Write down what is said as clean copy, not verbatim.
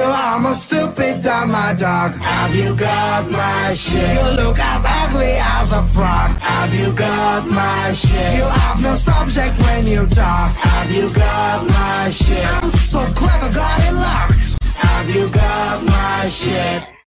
You are more stupid than my dog. Have you got my shit? You look as ugly as a frog. Have you got my shit? You have no subject when you talk. Have you got my shit? I'm so clever, got it locked. Have you got my shit?